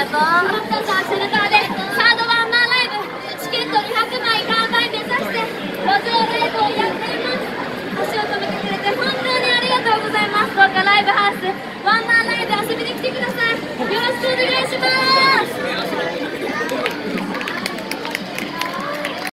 がとう。僕たちはシェルターでサードワンマンライブチケット200枚完売目指して路上ライブをやっています。足を止めてくれて本当にありがとうございます。どうかライブハウスワンマンライブ遊びに来てください。よろしくお願いします。